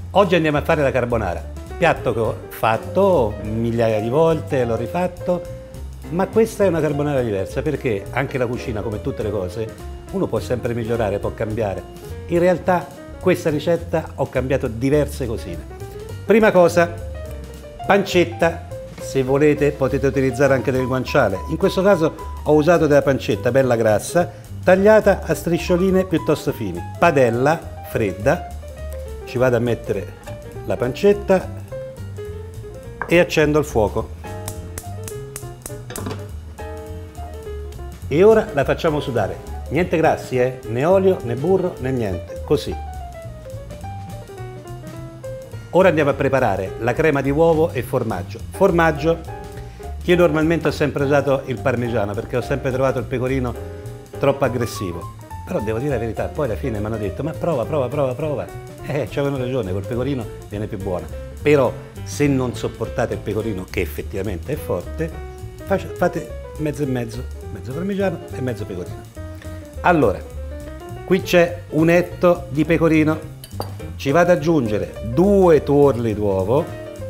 Oggi andiamo a fare la carbonara, piatto che ho fatto migliaia di volte, l'ho rifatto, ma questa è una carbonara diversa perché anche la cucina, come tutte le cose, uno può sempre migliorare, può cambiare. In realtà questa ricetta ho cambiato diverse cosine. Prima cosa, pancetta, se volete potete utilizzare anche del guanciale. In questo caso ho usato della pancetta bella grassa, tagliata a striscioline piuttosto fini. Padella fredda. Ci vado a mettere la pancetta e accendo il fuoco. E ora la facciamo sudare. Niente grassi, né olio, né burro, né niente. Così. Ora andiamo a preparare la crema di uovo e formaggio. Formaggio, io normalmente ho sempre usato il parmigiano perché ho sempre trovato il pecorino troppo aggressivo. Però devo dire la verità, poi alla fine mi hanno detto ma prova. C'avevano ragione, col pecorino viene più buona. Però se non sopportate il pecorino, che effettivamente è forte, fate mezzo e mezzo parmigiano e mezzo pecorino. Allora, qui c'è un etto di pecorino, ci vado ad aggiungere 2 tuorli d'uovo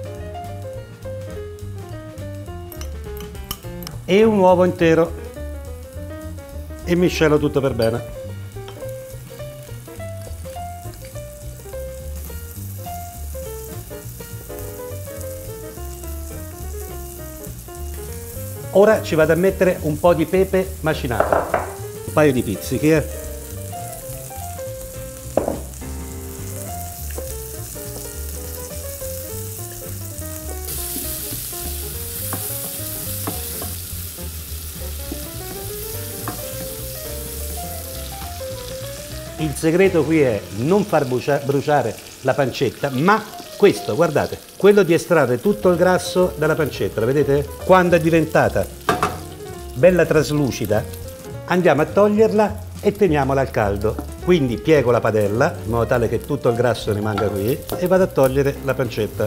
e un uovo intero e miscelo tutto per bene. Ora ci vado a mettere un po' di pepe macinato, un paio di pizzichi. Il segreto qui è non far bruciare la pancetta, ma questo, guardate, quello di estrarre tutto il grasso dalla pancetta, la vedete? Quando è diventata bella traslucida, andiamo a toglierla e teniamola al caldo. Quindi piego la padella, in modo tale che tutto il grasso rimanga qui, e vado a togliere la pancetta.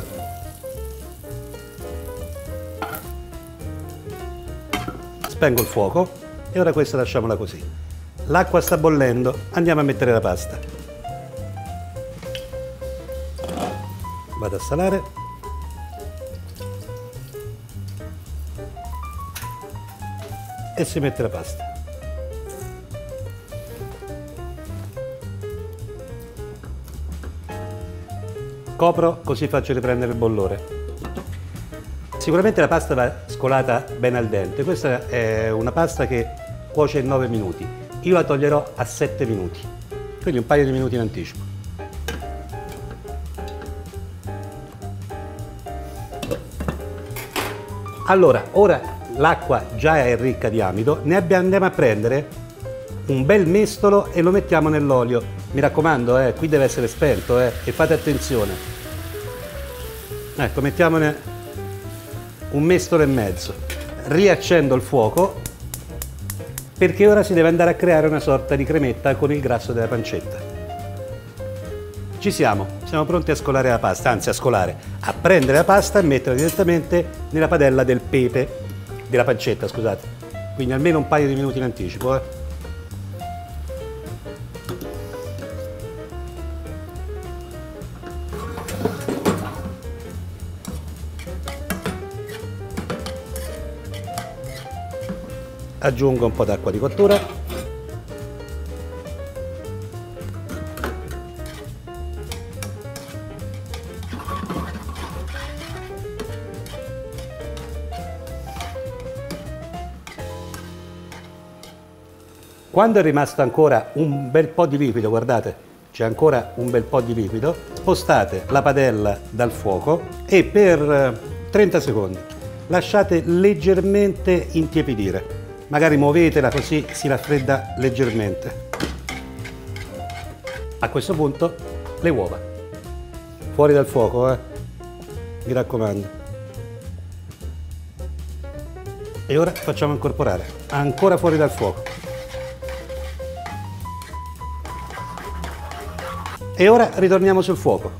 Spengo il fuoco e ora questa lasciamola così. L'acqua sta bollendo, andiamo a mettere la pasta. Vado a salare e si mette la pasta. Copro così faccio riprendere il bollore. Sicuramente la pasta va scolata bene al dente. Questa è una pasta che cuoce in 9 minuti. Io la toglierò a 7 minuti, quindi un paio di minuti in anticipo. Allora, ora l'acqua già è ricca di amido, andiamo a prendere un bel mestolo e lo mettiamo nell'olio. Mi raccomando, qui deve essere spento, e fate attenzione. Ecco, mettiamone un mestolo e mezzo. Riaccendo il fuoco perché ora si deve andare a creare una sorta di cremetta con il grasso della pancetta. Ci siamo pronti a scolare la pasta, anzi a prendere la pasta e metterla direttamente nella padella del pepe, della pancetta, scusate. Quindi almeno un paio di minuti in anticipo. Aggiungo un po' d'acqua di cottura. Quando è rimasto ancora un bel po' di liquido, guardate, c'è ancora un bel po' di liquido, spostate la padella dal fuoco e per 30 secondi lasciate leggermente intiepidire. Magari muovetela così si raffredda leggermente. A questo punto le uova. Fuori dal fuoco, mi raccomando. E ora facciamo incorporare, ancora fuori dal fuoco. E ora ritorniamo sul fuoco.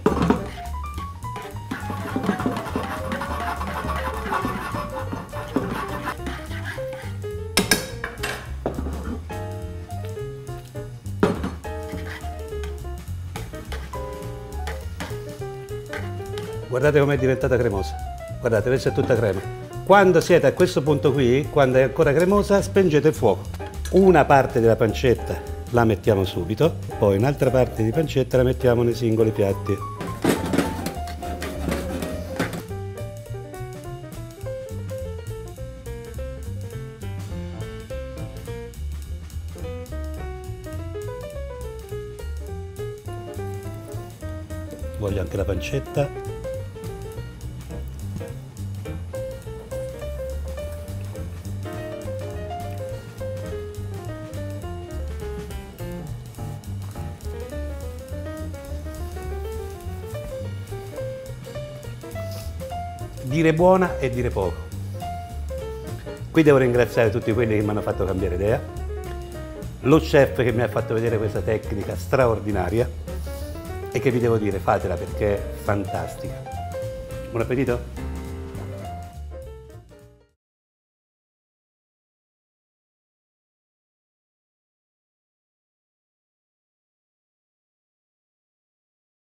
Guardate com'è diventata cremosa. Guardate, questa è tutta crema. Quando siete a questo punto qui, quando è ancora cremosa, spengete il fuoco. Una parte della pancetta la mettiamo subito, poi un'altra parte di pancetta la mettiamo nei singoli piatti. Voglio anche la pancetta. Dire buona e dire poco. Qui devo ringraziare tutti quelli che mi hanno fatto cambiare idea, lo chef che mi ha fatto vedere questa tecnica straordinaria e che vi devo dire, fatela perché è fantastica. Buon appetito!